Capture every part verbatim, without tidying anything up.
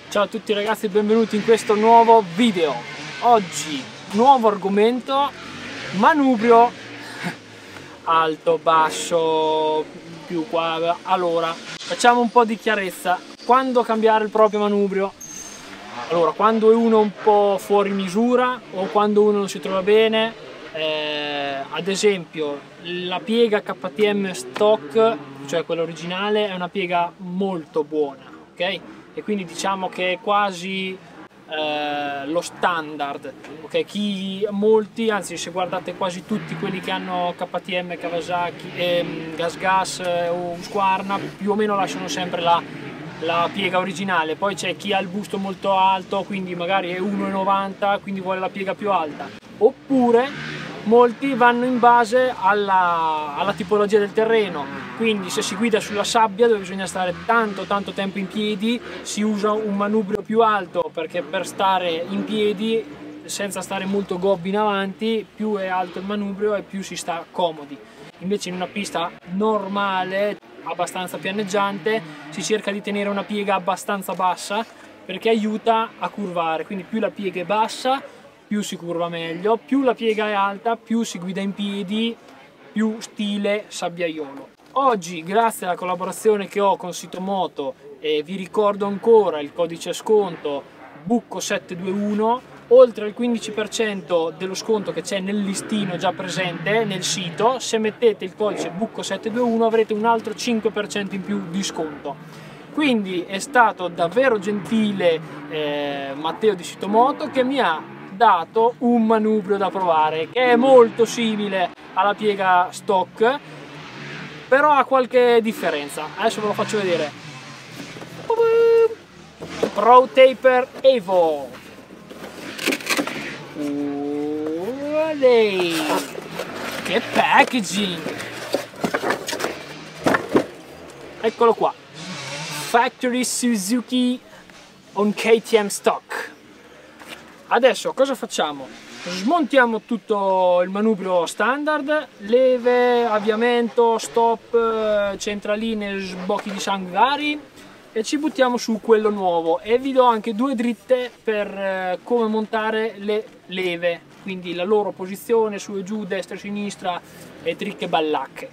Ciao a tutti ragazzi e benvenuti in questo nuovo video. Oggi nuovo argomento: manubrio alto, basso, più qua. Allora, facciamo un po' di chiarezza. Quando cambiare il proprio manubrio? Allora, quando è uno un po' fuori misura o quando uno non si trova bene, eh, ad esempio la piega K T M stock, cioè quella originale, è una piega molto buona, ok? E quindi diciamo che è quasi eh, lo standard, ok? Chi, molti, anzi se guardate quasi tutti quelli che hanno K T M, Kawasaki, ehm, Gas Gas eh, o Husqvarna, più o meno lasciano sempre la, la piega originale. Poi c'è chi ha il busto molto alto, quindi magari è uno e novanta, quindi vuole la piega più alta. Oppure molti vanno in base alla, alla tipologia del terreno, quindi se si guida sulla sabbia dove bisogna stare tanto tanto tempo in piedi si usa un manubrio più alto, perché per stare in piedi senza stare molto gobbi in avanti, più è alto il manubrio e più si sta comodi. Invece in una pista normale, abbastanza pianeggiante, si cerca di tenere una piega abbastanza bassa perché aiuta a curvare, quindi più la piega è bassa più si curva meglio, più la piega è alta, più si guida in piedi, più stile sabbiaiolo. Oggi, grazie alla collaborazione che ho con Sito Moto, e vi ricordo ancora il codice sconto Bucco settecentoventuno, oltre al quindici per cento dello sconto che c'è nel listino già presente nel sito, se mettete il codice Bucco settecentoventuno avrete un altro cinque per cento in più di sconto. Quindi è stato davvero gentile eh, Matteo di Sito Moto che mi ha dato un manubrio da provare che è molto simile alla piega stock, però ha qualche differenza. Adesso ve lo faccio vedere. Pro Taper Evo. Uale. Che packaging! Eccolo qua, Factory Suzuki on K T M stock. Adesso cosa facciamo? Smontiamo tutto il manubrio standard, leve, avviamento, stop, centraline, sbocchi di sangue vari, e ci buttiamo su quello nuovo, e vi do anche due dritte per come montare le leve, quindi la loro posizione su e giù, destra e sinistra, e tricche ballacche.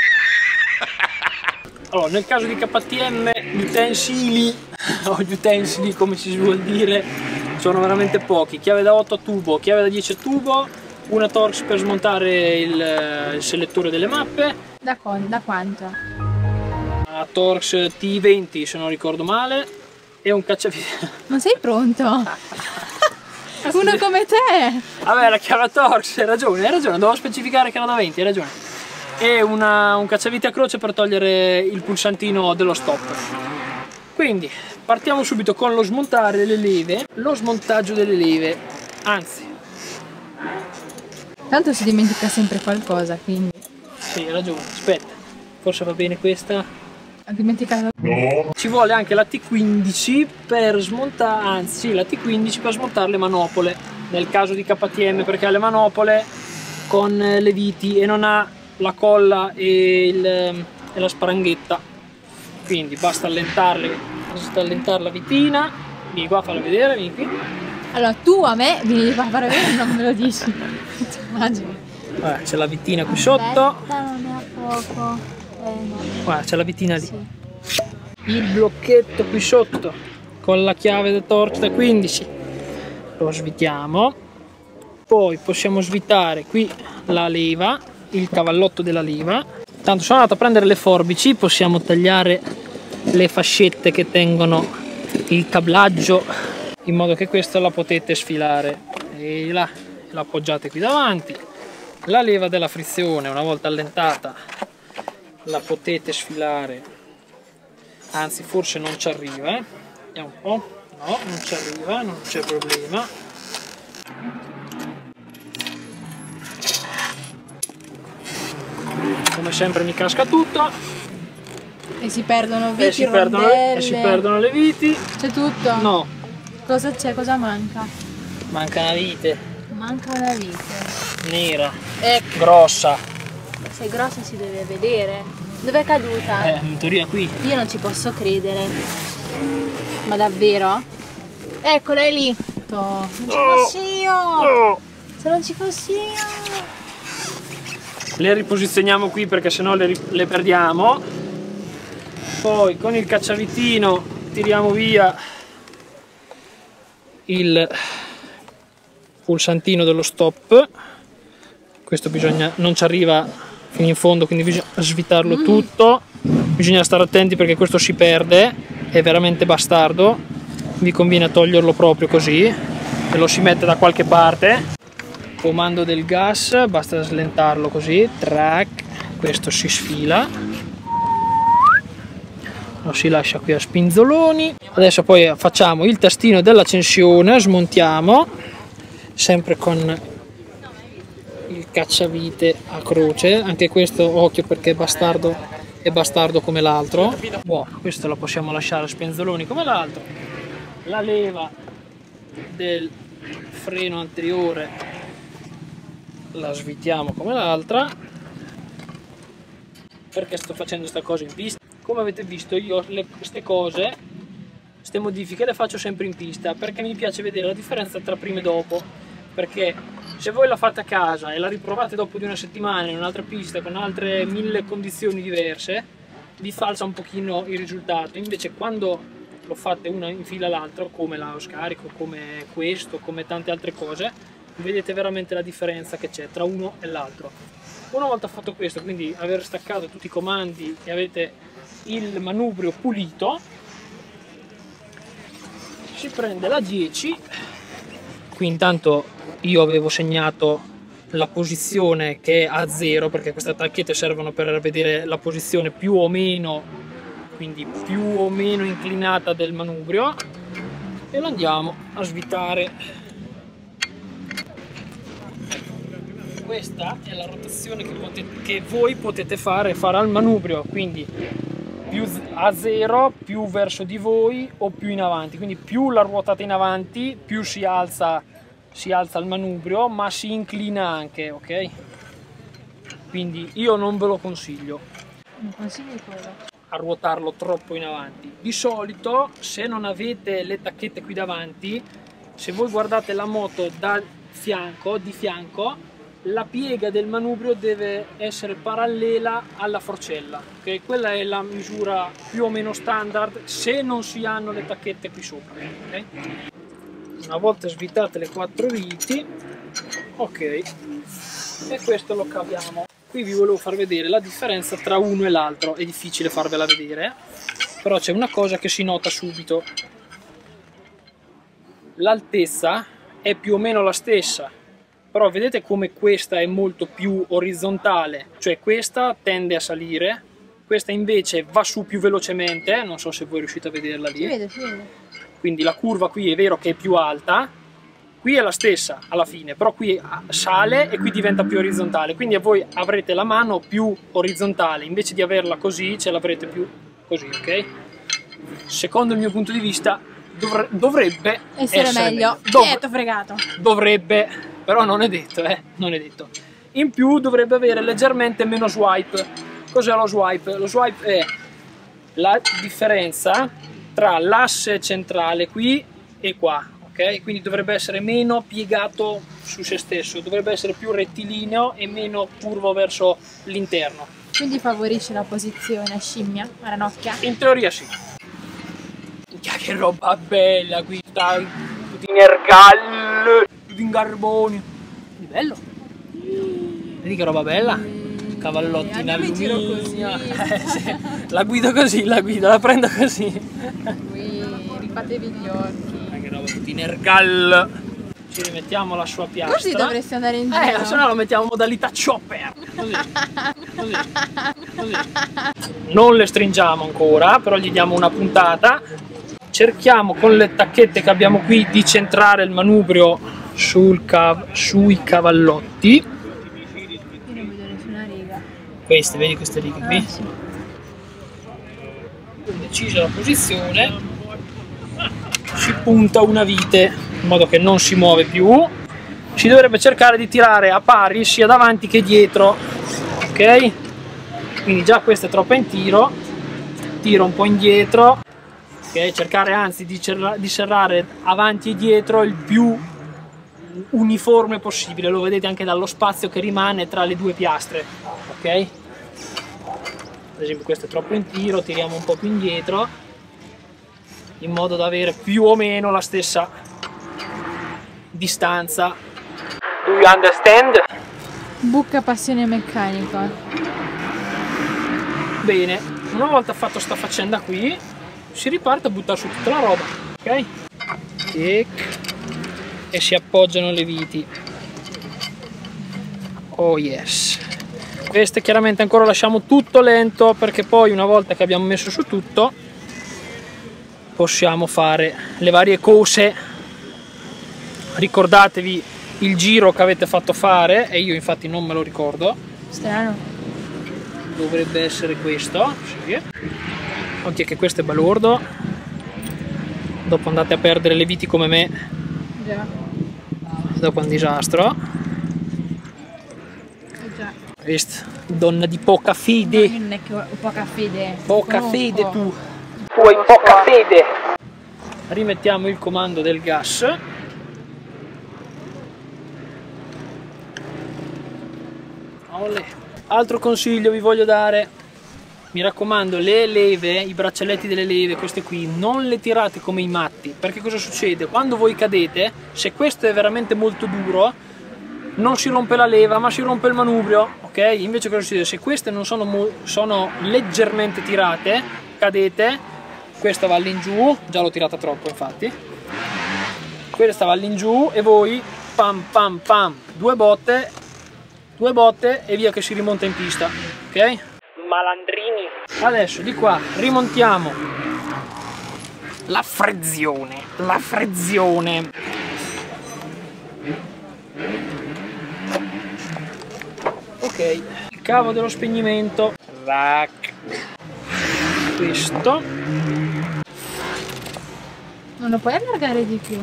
Allora, nel caso di K T M gli utensili, o gli utensili come si vuol dire, sono veramente pochi. Chiave da otto a tubo, chiave da dieci a tubo, una Torx per smontare il, il selettore delle mappe. Da, con, da quanto? Una Torx T venti se non ricordo male, e un cacciavite. Non sei pronto? Uno come te! Vabbè, la chiave Torx, hai ragione, hai ragione, dovevo specificare che era da venti, hai ragione. E una, un cacciavite a croce per togliere il pulsantino dello stop. Quindi partiamo subito con lo smontare le leve, lo smontaggio delle leve, anzi tanto si dimentica sempre qualcosa, quindi sì, hai ragione, aspetta, forse va bene questa. ho dimenticato. No. Ci vuole anche la T quindici per smontare, anzi la T quindici per smontare le manopole, nel caso di K T M, perché ha le manopole con le viti e non ha la colla e, il, e la spranghetta. Quindi basta allentarle, basta allentare la vitina. Vieni qua a farla vedere, vieni qui. Allora tu a me vieni a fare vedere e non me lo dici. Immagini. Guarda, c'è la vitina qui sotto. Non è a poco. Eh, no. Guarda, c'è la vitina lì. Sì. Il blocchetto qui sotto con la chiave da Torx da quindici. Lo svitiamo. Poi possiamo svitare qui la leva, il cavallotto della leva. Tanto sono andato a prendere le forbici, possiamo tagliare le fascette che tengono il cablaggio, in modo che questa la potete sfilare e là, la appoggiate qui davanti. La leva della frizione, una volta allentata, la potete sfilare, anzi forse non ci arriva, eh? Vediamo un po', no, non ci arriva, non c'è problema. Come sempre mi casca tutto e si perdono viti, e si perdono, e si perdono le viti. C'è tutto? No. Cosa c'è? Cosa manca? Manca una vite. Manca una vite. Nera. E grossa. Se è grossa si deve vedere. Dove è caduta? Eh, in teoria qui. Io non ci posso credere. Ma davvero? Eccola, è lì. Non ci fossi io. Se non ci fossi io. Le riposizioniamo qui perché sennò le, le perdiamo. Poi con il cacciavitino tiriamo via il pulsantino dello stop. Questo bisogna, non ci arriva fino in fondo, quindi bisogna svitarlo mm. tutto. Bisogna stare attenti perché questo si perde, è veramente bastardo. Vi conviene toglierlo proprio così e lo si mette da qualche parte. Comando del gas, basta slentarlo così, track, questo si sfila, lo si lascia qui a spinzoloni. Adesso poi facciamo il tastino dell'accensione, smontiamo, sempre con il cacciavite a croce, anche questo occhio perché è bastardo, è bastardo come l'altro. Buono, questo lo possiamo lasciare a spinzoloni come l'altro. La leva del freno anteriore la svitiamo come l'altra. Perché sto facendo questa cosa in pista? Come avete visto io le, queste cose, queste modifiche le faccio sempre in pista perché mi piace vedere la differenza tra prima e dopo, perché se voi la fate a casa e la riprovate dopo di una settimana in un'altra pista con altre mille condizioni diverse, vi falsa un pochino il risultato. Invece quando lo fate una in fila all'altra, come la scarico, come questo, come tante altre cose, vedete veramente la differenza che c'è tra uno e l'altro. Una volta fatto questo, quindi aver staccato tutti i comandi e avete il manubrio pulito, si prende la dieci. Qui intanto io avevo segnato la posizione che è a zero, perché queste tacchette servono per vedere la posizione più o meno, quindi più o meno inclinata del manubrio, e lo andiamo a svitare. Questa è la rotazione che, potete, che voi potete fare, fare al manubrio, quindi più a zero, più verso di voi o più in avanti. Quindi più la ruotate in avanti, più si alza, si alza il manubrio, ma si inclina anche, ok? Quindi io non ve lo consiglio. Non consigli quello? A ruotarlo troppo in avanti. Di solito, se non avete le tacchette qui davanti, se voi guardate la moto da fianco, di fianco, la piega del manubrio deve essere parallela alla forcella, ok? Quella è la misura più o meno standard se non si hanno le tacchette qui sopra, ok? Una volta svitate le quattro viti, ok, e questo lo caviamo. Qui vi volevo far vedere la differenza tra uno e l'altro, è difficile farvela vedere, però c'è una cosa che si nota subito. L'altezza è più o meno la stessa, però vedete come questa è molto più orizzontale, cioè questa tende a salire, questa invece va su più velocemente, non so se voi riuscite a vederla lì. Si vede, si vede. Quindi la curva qui è vero che è più alta, qui è la stessa alla fine, però qui sale e qui diventa più orizzontale, quindi voi avrete la mano più orizzontale, invece di averla così ce l'avrete più così, ok? Secondo il mio punto di vista dovre dovrebbe essere, essere meglio, meglio. Dov fregato. Dovrebbe, però non è detto, eh, non è detto. In più dovrebbe avere leggermente meno swipe. Cos'è lo swipe? Lo swipe è la differenza tra l'asse centrale qui e qua, ok? Quindi dovrebbe essere meno piegato su se stesso, dovrebbe essere più rettilineo e meno curvo verso l'interno. Quindi favorisce la posizione a scimmia, a ranocchia? In teoria sì. Che roba bella qui, tutti in ergal, tutti in carbonio. Bello. Vedi che roba bella? Cavallotti eh, in alluminio. Eh, sì. La guido così, la guido, la prendo così. Qui rifatevi gli occhi. Eh, che roba, tutti in ergal. Ci rimettiamo la sua piastra. Così dovresti andare in giro. Eh, se no lo mettiamo in modalità chopper. Così, così, così. Non le stringiamo ancora, però gli diamo una puntata. Cerchiamo con le tacchette che abbiamo qui di centrare il manubrio sul cav sui cavallotti. Io non vedo nessuna riga. Queste, vedi queste righe qui? Ah, sì. Decisa la posizione, si punta una vite in modo che non si muove più. Si dovrebbe cercare di tirare a pari sia davanti che dietro, ok? Quindi già questa è troppo in tiro, tiro un po' indietro. ok? Cercare anzi di, di serrare avanti e dietro il più uniforme possibile, lo vedete anche dallo spazio che rimane tra le due piastre, ok? Ad esempio questo è troppo in tiro, tiriamo un po' più indietro in modo da avere più o meno la stessa distanza. Do you understand? Bucca passione meccanica. Bene, una volta fatto sta faccenda qui si riparte a buttare su tutta la roba, ok? E, e si appoggiano le viti. Oh yes. Queste chiaramente ancora lasciamo tutto lento, perché poi una volta che abbiamo messo su tutto possiamo fare le varie cose. Ricordatevi il giro che avete fatto fare, e io infatti non me lo ricordo. Strano. Dovrebbe essere questo, sì. Oddio che questo è balordo. Dopo andate a perdere le viti come me. Già. Dopo è un disastro. Già. Visto? Donna di poca fede. No, non è che ho poca fede. Poca Conosco. fede tu. Tu hai poca fede. Rimettiamo il comando del gas. Olè. Altro consiglio vi voglio dare, mi raccomando, le leve, i braccialetti delle leve, queste qui, non le tirate come i matti, perché cosa succede? Quando voi cadete, se questo è veramente molto duro, non si rompe la leva ma si rompe il manubrio, ok? Invece cosa succede? Se queste non sono, sono leggermente tirate, cadete, questa va all'ingiù, già l'ho tirata troppo infatti, questa va all'ingiù e voi pam pam pam, due botte, due botte e via che si rimonta in pista, ok? Malandrini. Adesso di qua rimontiamo la frezione, la frezione. Ok, il cavo dello spegnimento, rack. Questo. Non lo puoi allargare di più?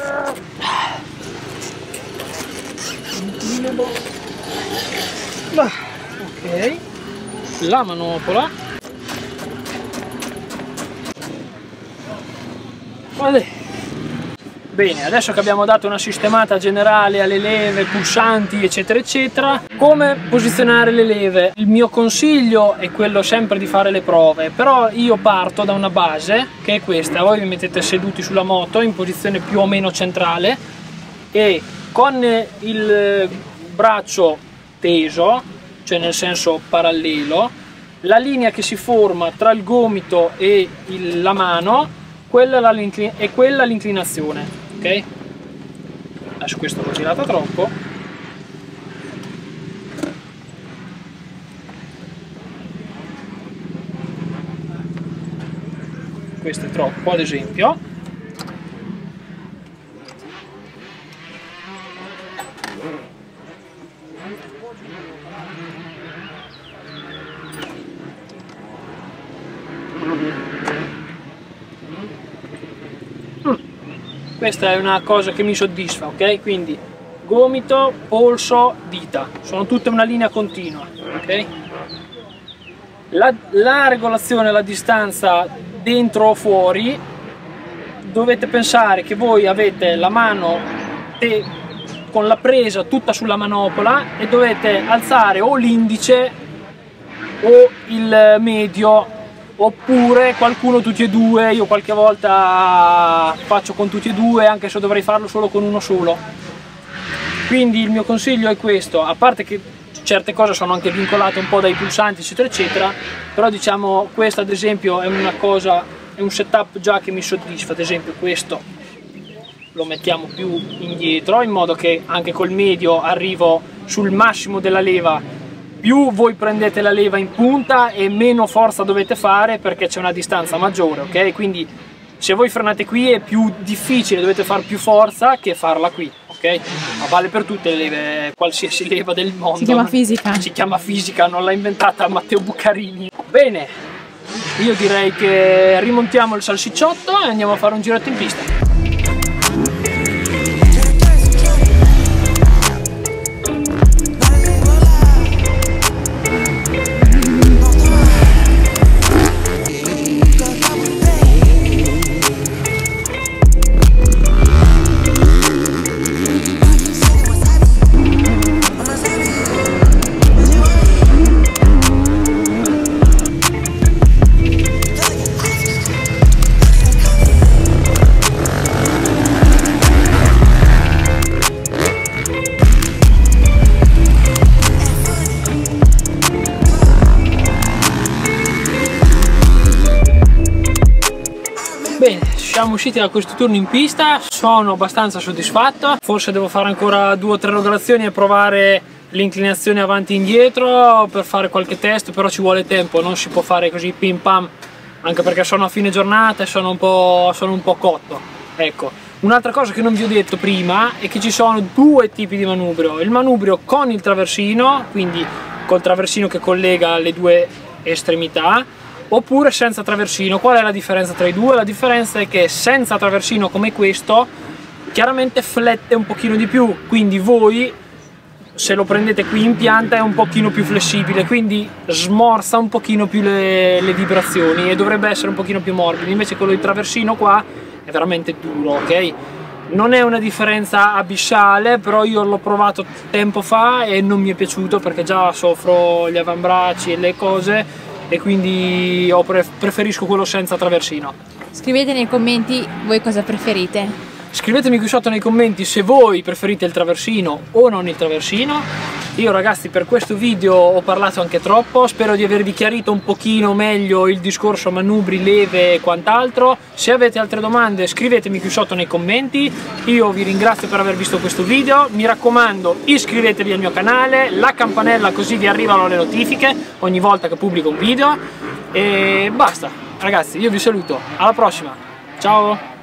Ok, la manopola. Vale. Bene, adesso che abbiamo dato una sistemata generale alle leve, pulsanti eccetera eccetera, come posizionare le leve? Il mio consiglio è quello sempre di fare le prove, però io parto da una base che è questa. Voi vi mettete seduti sulla moto in posizione più o meno centrale e con il braccio teso, cioè nel senso parallelo, la linea che si forma tra il gomito e il, la mano, quella è quella l'inclinazione, ok? Adesso questo l'ho girato troppo. Questo è troppo, ad esempio. Questa è una cosa che mi soddisfa, ok? Quindi gomito, polso, dita, sono tutte una linea continua, ok? La, la regolazione, la distanza dentro o fuori, dovete pensare che voi avete la mano te, con la presa tutta sulla manopola e dovete alzare o l'indice o il medio, oppure qualcuno tutti e due. Io qualche volta faccio con tutti e due, anche se dovrei farlo solo con uno solo. Quindi il mio consiglio è questo, a parte che certe cose sono anche vincolate un po' dai pulsanti eccetera eccetera, però diciamo questo ad esempio è una cosa, è un setup già che mi soddisfa. Ad esempio questo lo mettiamo più indietro in modo che anche col medio arrivo sul massimo della leva. Più voi prendete la leva in punta e meno forza dovete fare perché c'è una distanza maggiore, ok? Quindi se voi frenate qui è più difficile, dovete fare più forza che farla qui, ok? Ma vale per tutte le leve, qualsiasi leva del mondo. Si chiama fisica. Si chiama fisica, non l'ha inventata Matteo Buccarini. Bene, io direi che rimontiamo il salsicciotto e andiamo a fare un giretto in pista. siamo usciti da questo turno in pista, sono abbastanza soddisfatto, forse devo fare ancora due o tre regolazioni e provare l'inclinazione avanti e indietro per fare qualche test, però ci vuole tempo, non si può fare così pim pam, anche perché sono a fine giornata e sono un po', sono un po' cotto. Ecco, un'altra cosa che non vi ho detto prima è che ci sono due tipi di manubrio: il manubrio con il traversino, quindi col traversino che collega le due estremità, oppure senza traversino. Qual è la differenza tra i due? La differenza è che senza traversino come questo chiaramente flette un pochino di più, quindi voi se lo prendete qui in pianta è un pochino più flessibile, quindi smorza un pochino più le, le vibrazioni e dovrebbe essere un pochino più morbido. Invece quello di traversino qua è veramente duro, ok? Non è una differenza abissale, però io l'ho provato tempo fa e non mi è piaciuto perché già soffro gli avambracci e le cose, e quindi preferisco quello senza traversino. Scrivete nei commenti voi cosa preferite. Scrivetemi qui sotto nei commenti se voi preferite il traversino o non il traversino. Io ragazzi per questo video ho parlato anche troppo, spero di avervi chiarito un pochino meglio il discorso manubri, leve e quant'altro. Se avete altre domande scrivetemi qui sotto nei commenti. Io vi ringrazio per aver visto questo video, mi raccomando iscrivetevi al mio canale, la campanella così vi arrivano le notifiche ogni volta che pubblico un video, e basta ragazzi, io vi saluto, alla prossima, ciao!